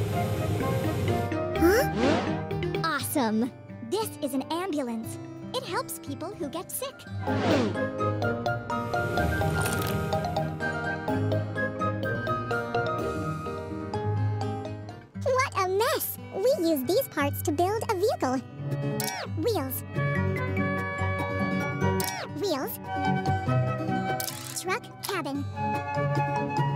Huh? Awesome! This is an ambulance. It helps people who get sick. What a mess! We use these parts to build a vehicle. Wheels. Wheels. Truck cabin.